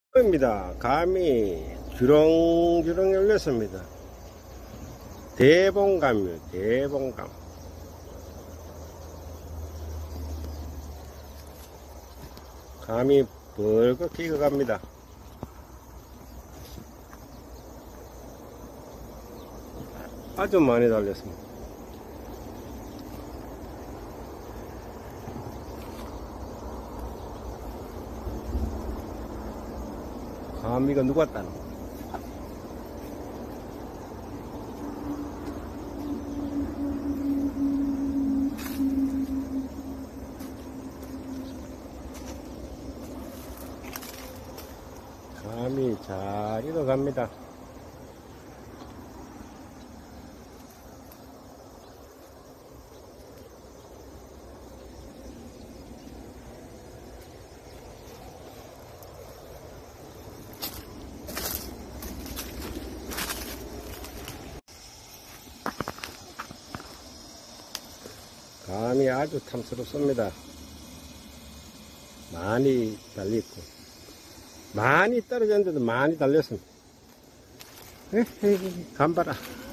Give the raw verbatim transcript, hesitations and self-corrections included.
입니다. 감이 주렁주렁 열렸습니다. 대봉감이요, 대봉감. 감이 벌겋게 익어갑니다. 아주 많이 달렸습니다. 감이가 누갔다는 감이 잘 익어갑니다. 감이 아주 탐스럽습니다. 많이 달렸고 많이 떨어졌는데도 많이 달렸습니다. 에헤이, 감 봐라.